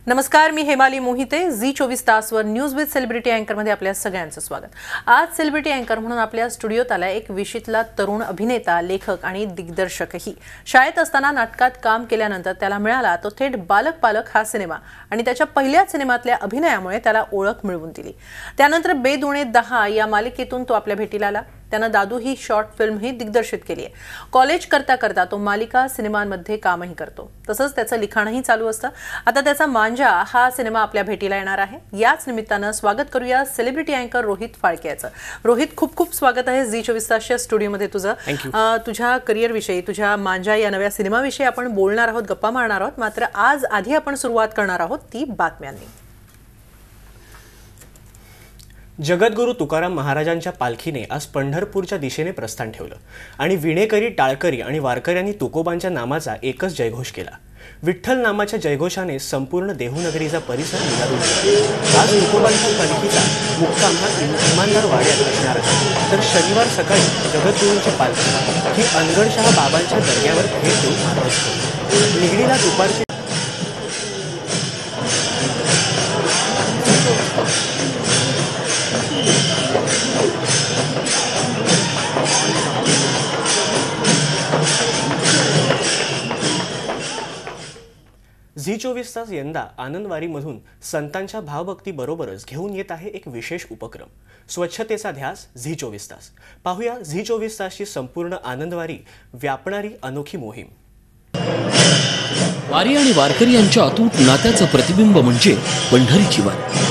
नमस्कार, मी हेमाली मोहिते. जी24 तासवर न्यूज विथ सेलिब्रिटी अँकर मध्ये आपल्या सगळ्यांचं स्वागत. आज सेलिब्रिटी अँकर म्हणून आपल्या स्टुडिओत आला एक विशीतला तरुण अभिनेता, लेखक आणि दिग्दर्शकही. शाळेत असताना नाटकात काम केल्यानंतर त्याला मिळाला तो थेट बालक पालक हा सिनेमा आणि त्याच्या पहिल्याच सिनेमातल्या अभिनयामुळे त्याला ओळख मिळवून दिली. त्यानंतर बेदुणे 10 या मालिकेतून तो आपल्या भेटीला आला. त्यानं दादू ही शॉर्ट फिल्मही दिग्दर्शित केली आहे. कॉलेज करता करता तो मालिका सिनेमांमध्ये कामही करतो. तसंच त्याचं लिखाणही चालू असतं. आता त्याचा मांजा हा सिनेमा आपल्या भेटीला येणार आहे. याच निमित्तानं स्वागत करूया सेलिब्रिटी अँकर रोहित फाळके याचं. रोहित, खूप खूप स्वागत आहे जी24 तासच्या स्टुडिओमध्ये तुझं. तुझ्या करिअर विषयी, तुझ्या मांजा या नव्या सिनेमाविषयी आपण बोलणार आहोत, गप्पा मारणार आहोत. मात्र आज आधी आपण सुरुवात करणार आहोत ती बातम्यांनी. जगद्गुरू तुकाराम महाराजांच्या पालखीने आज पंढरपूरच्या दिशेने प्रस्थान ठेवलं आणि विणेकरी, टाळकरी आणि वारकऱ्यांनी तुकोबांच्या नामाचा एकच जयघोष केला. विठ्ठल नामाच्या जयघोषाने संपूर्ण देहूनगरीचा परिसर निगारून गेला. आज तुकोबांच्या पालखीचा मुक्काम हा इमानदार वाड्यात असणार आहे. तर शनिवार सकाळी जगद्गुरूंची पालखी ही अनगडशहा बाबांच्या दर्ग्यावर भेट देऊन पोहोचली. निगडीला दुपारची जी24 तास यंदा आनंदवारीमधून संतांच्या भावभक्तीबरोबरच घेऊन येत आहे एक विशेष उपक्रम, स्वच्छतेचा ध्यास जी24 तास. पाहूया जी24 तासची संपूर्ण आनंदवारी व्यापणारी अनोखी मोहीम. वारी आणि वारकरी यांच्या अतूट नात्याचं प्रतिबिंब म्हणजे पंढरीची वारी.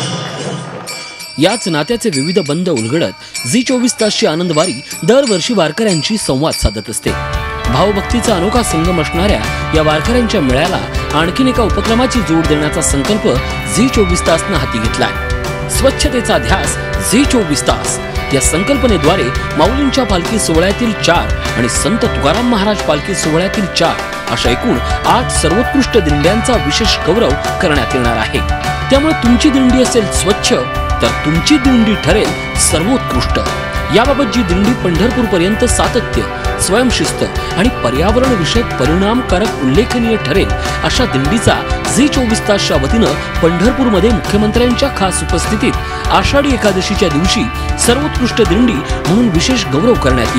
याच नात्याचे विविध बंध उलगडत जी24 तासची आनंदवारी दरवर्षी वारकऱ्यांशी संवाद साधत असते. भावभक्तीचा अनोखा संगम असणाऱ्या या वारकऱ्यांच्या मेळ्याला आणखीन एका उपक्रमाची जोड देण्याचा संकल्प जी24 तासनं हाती घेतलाय. स्वच्छतेचा ध्यास जी24 तास या संकल्पनेद्वारे माऊलींच्या पालखी सोहळ्यातील 4 आणि संत तुकाराम महाराज पालखी सोहळ्यातील 4 अशा एकूण 8 सर्वोत्कृष्ट दिंड्यांचा विशेष गौरव करण्यात येणार आहे. त्यामुळे तुमची दिंडी असेल स्वच्छ तर तुमची दिंडी ठरेल सर्वोत्कृष्ट. याबाबत जी दिंडी पंढरपूर पर्यंत सातत्य, स्वयंशिस्त आणि पर्यावरण विषयक परिणामकारक उल्लेखनीय ठरेल अशा दिंडीचा जी24 तासच्या वतीनं पंढरपूरमध्ये मुख्यमंत्र्यांच्या खास उपस्थितीत आषाढी एकादशीच्या दिवशी सर्वोत्कृष्ट दिंडी म्हणून विशेष गौरव करण्यात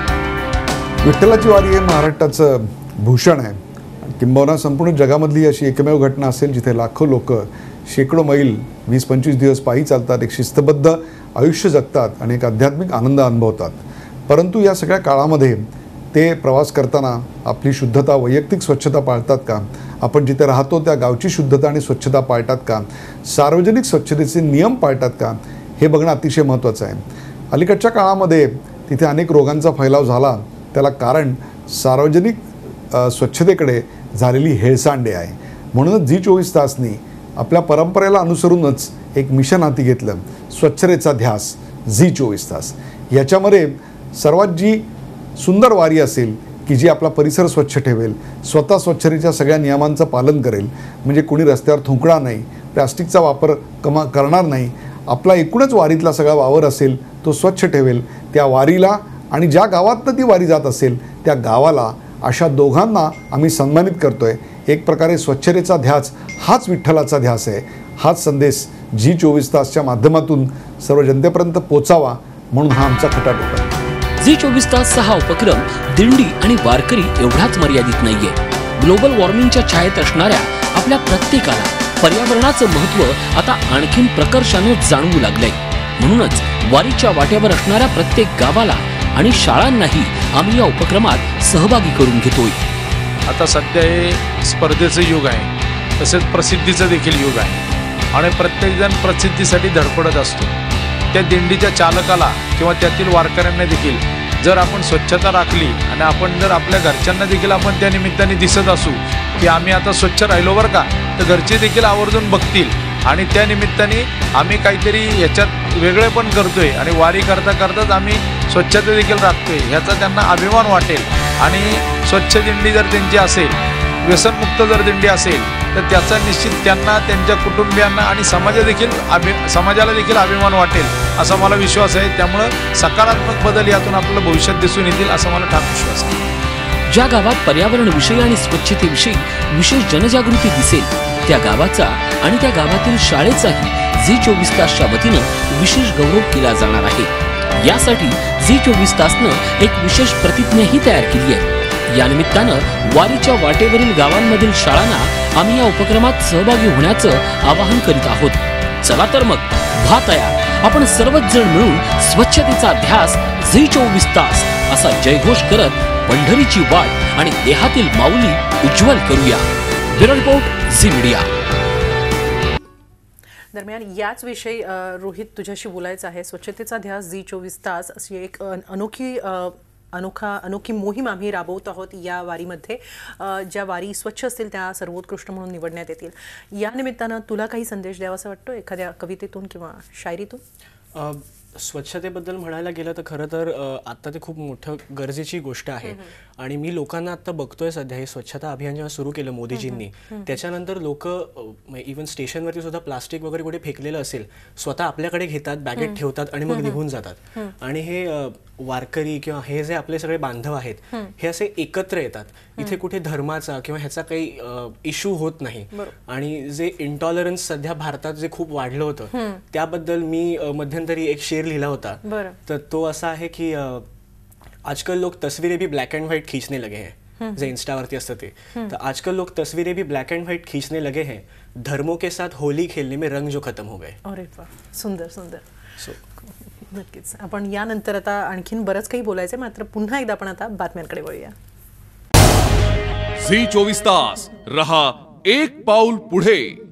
येईल. विठ्ठलाची वारी हे महाराष्ट्राचं भूषण आहे. किंबहुना संपूर्ण जगामधली अशी एकमेव घटना असेल जिथे लाखो लोक शेकडो मैल 20-25 दिवस पायी चालतात, एक शिस्तबद्ध आयुष्य जगतात आणि एक आध्यात्मिक आनंद अनुभवतात. परंतु या सगळ्या काळामध्ये ते प्रवास करताना आपली शुद्धता, वैयक्तिक स्वच्छता पाळतात का? आपण जिथे राहतो त्या गावची शुद्धता आणि स्वच्छता पाळतात का? सार्वजनिक स्वच्छतेचे नियम पाळतात का? हे बघणं अतिशय महत्त्वाचं आहे. अलीकडच्या काळामध्ये तिथे अनेक रोगांचा फैलाव झाला. त्याला कारण सार्वजनिक स्वच्छतेकडे झालेली हेळसांडे आहे. म्हणूनच जी24 तासनी आपल्या परंपरेला अनुसरूनच एक मिशन हाती घेतलं, स्वच्छतेचा ध्यास जी24 तास. याच्यामध्ये सर्वात जी सुंदर वारी असेल की जी आपला परिसर स्वच्छ ठेवेल, स्वतः स्वच्छतेच्या सगळ्या नियमांचं पालन करेल, म्हणजे कोणी रस्त्यावर थुंकणार नाही, प्लास्टिकचा वापर करणार नाही, आपला एकूणच वारीतला सगळा वावर असेल तो स्वच्छ ठेवेल, त्या वारीला आणि ज्या गावातनं ती वारी जात असेल त्या गावाला, अशा दोघांना आम्ही सन्मानित करतोय. एक प्रकारे स्वच्छतेचा ध्यास हाच विठ्ठलाचा ध्यास आहे. हाच संदेश जी24 तासच्या माध्यमातून सर्व जनतेपर्यंत पोचावा म्हणून हा आमचा खटाटोप आहे. जी24 तासचा हा उपक्रम दिंडी आणि वारकरी एवढाच मर्यादित नाहीये. ग्लोबल वॉर्मिंगच्या छायेत असणाऱ्या आपल्या प्रत्येकाला पर्यावरणाचं महत्त्व आता आणखीन प्रकर्षाने जाणवू लागलंय. म्हणूनच वारीच्या वाट्यावर असणाऱ्या प्रत्येक गावाला आणि शाळांनाही आम्ही या उपक्रमात सहभागी करून घेतोय. आता सध्या हे स्पर्धेचं युग आहे, तसेच प्रसिद्धीचं देखील युग आहे आणि प्रत्येकजण प्रसिद्धीसाठी धडपडत असतो. त्या दिंडीच्या चालकाला किंवा त्यातील वारकऱ्यांना देखील जर आपण स्वच्छता राखली आणि आपण जर आपल्या घरच्यांना देखील आपण त्या निमित्ताने दिसत असू की आम्ही आता स्वच्छ राहिलो बरं का, तर घरचे देखील आवर्जून बघतील आणि त्या निमित्ताने आम्ही काहीतरी याच्यात वेगळे पण करतोय आणि वारी करता करताच आम्ही स्वच्छता देखील राखतोय ह्याचा त्यांना अभिमान वाटेल. आणि स्वच्छ दिंडी जर त्यांची असेल, व्यसनमुक्त जर दिंडी असेल तर त्याचा निश्चित त्यांना, त्यांच्या कुटुंबियांना आणि समाजाला देखील अभिमान वाटेल असा मला विश्वास आहे. त्यामुळं सकारात्मक बदल यातून आपल्याला भविष्यात दिसून येतील असा मला ठाम विश्वास आहे. ज्या गावात पर्यावरण विषयी आणि स्वच्छतेविषयी विशेष जनजागृती दिसेल त्या गावाचा आणि त्या गावातील शाळेचाही झी 24 तासच्या वतीनं विशेष गौरव केला जाणार आहे। यासाठी झी 24 तासनं एक विशेष प्रतिज्ञाही तयार केली आहे। या निमित्तानं वारीच्या वाटेवरील गावांमधील शाळांना आम्ही या उपक्रमात सहभागी होण्याचं आवाहन करीत आहोत। चला तर मग व्हा तयार, आपण सर्वच जण मिळून स्वच्छतेचा ध्यास झी 24 तास असा जयघोष करत पंढरीची वाट आणि देहातील माऊली उज्ज्वल करूया। Bureau report Zee media. दरम्यान याच विषयी रोहित तुझ्याशी बोलायचं आहे। स्वच्छतेचा ध्यास झी 24 तास अशी एक अनोखी मोहीम आम्ही राबवत आहोत। या वारीमध्ये ज्या वारी स्वच्छ असतील त्या सर्वोत्कृष्ट म्हणून निवडण्यात येतील। या निमित्तानं तुला काही संदेश द्यावासा वाटतो एखाद्या कवितेतून किंवा शायरीतून? स्वच्छतेबद्दल म्हणायला गेलं तर खरं तर आता ते खूप मोठं गरजेची गोष्ट आहे आणि मी लोकांना आता बघतोय सध्या हे स्वच्छता अभियान जेव्हा सुरू केलं मोदीजींनी त्याच्यानंतर लोक इव्हन स्टेशनवरती सुद्धा प्लास्टिक वगैरे कुठे फेकलेलं असेल स्वतः आपल्याकडे घेतात, बॅगेत ठेवतात आणि मग निघून जातात। आणि हे वारकरी किंवा हे जे आपले सगळे बांधव आहेत हे असे एकत्र येतात, इथे कुठे धर्माचा किंवा ह्याचा काही इश्यू होत नाही। आणि जे इंटॉलरन्स सध्या भारतात जे खूप वाढलं होतं त्याबद्दल मी मध्यंतरी एक शेर लिहिला होता। तर तो असा आहे की आजकल लोग तस्वीरें भी ब्लैक एंड व्हाइट खींचने लगे हैं, जे इंस्टावरती असतं ते। तर आजकल लोग तस्वीरें भी ब्लैक एंड व्हाइट खींचने लगे हैं, धर्मों के साथ होली खेलने में रंग जो खत्म हो गए। अरे वाह, सुंदर सुंदर। नक्कीच आपण यानंतर आता आणखीन बरंच काही बोलायचं, मात्र पुन्हा एकदा आपण आता बातम्यांकडे वळूया। झी 24 तास रहा एक पाऊल पुढे।